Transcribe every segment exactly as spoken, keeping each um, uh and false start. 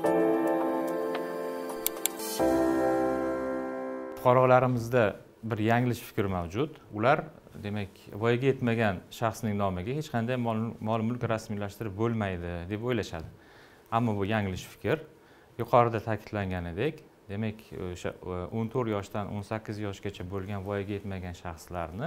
Fuqarolarimizda bir yanglish fikr mavjud. Ular demak, voyaga yetmagan shaxsning nomiga hech qanday mol-mulk rasmiylashtirib bo'lmaydi deb o'ylashadi. Ammo bu yanglish fikr. Yuqorida ta'kidlanganidek, demak, o'sha o'n to'rt yoshdan o'n sakkiz yoshgacha bo'lgan voyaga yetmagan shaxslarni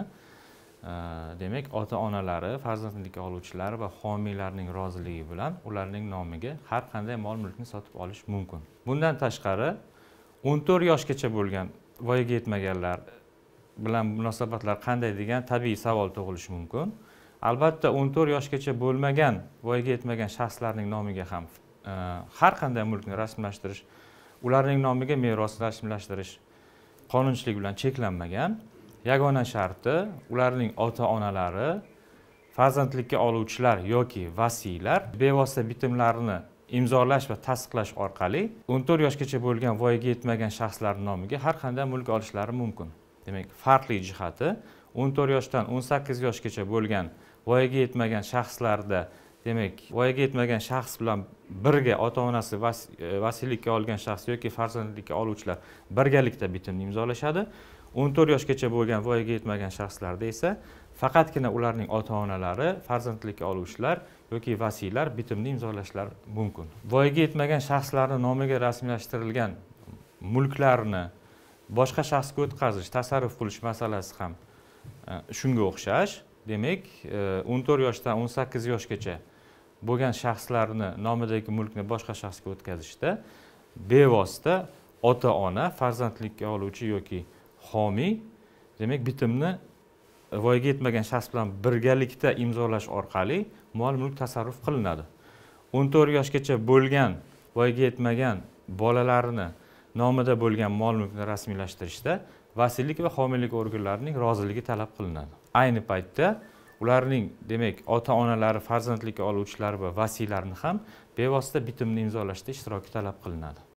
demak, ota-onalari, farzandlik oluvchilari va homiylarning roziligi bilan ularning nomiga har qanday mol-mulkni sotib olish mumkin. Bundan tashqari, o'n to'rt yoshgacha bo'lgan voyaga yetmaganlar bilan munosabatlar qanday degan tabiiy savol tug'ilishi mumkin. Albatta, o'n to'rt yoshgacha bo'lmagan voyaga yetmagan shaxslarning nomiga ham har qanday mulkni rasmiylashtirish, ularning nomiga meros rasmiylashtirish qonunchilik bilan cheklanmagan. Yagona sharti ularning ota-onalari, farzandlikka oluvchilar yoki vasiylar bevosita bitimlarini imzolash va tasdiqlash orqali o'n to'rt yoshgacha bo'lgan voyaga yetmagan shaxslar nomiga har qanday mulk olishlari mumkin. Demak, farqli jihati o'n to'rt yoshdan o'n sakkiz yoshgacha bo'lgan voyaga yetmagan shaxslarda, demak, voyaga yetmagan shaxs bilan birga ota-onasi vasiylikka olgan shaxs yoki farzandlikka oluvchilar birgalikda bitimni imzolashadi. o'n to'rt yoshgacha bo'lgan voyaga yetmagan shaxslarda esa faqatgina ularning ota-onalari, farzandlikka oluvchilar yoki vasiylar bitimni imzolashlari mumkin. Voyaga yetmagan shaxslarning nomiga rasmiylashtirilgan mulklarni boshqa shaxsga o'tkazish, tasarruf qilish masalasi ham shunga o'xshash. Demak, o'n to'rt yoshdan o'n sakkiz yoshgacha bo'lgan shaxslarni nomidagi mulkni boshqa shaxsga o'tkazishda bevosita ota-ona, farzandlikka oluvchi yoki homiy, demak, bitimni voyaga yetmagan shaxs bilan birgalikda imzolash orqali mol-mulk tasarruf qilinadi. o'n to'rt yoshgacha bo'lgan voyaga yetmagan bolalarini nomida bo'lgan mol-mulkni rasmiylashtirishda vasiylik va homiylik organlarining roziligi talab qilinadi. Ayni paytda ularning, demak, ota-onalari, farzandlikka oluvchilari va vasiylarni ham bevosita bitimni imzolashda ishtiroki talab qilinadi.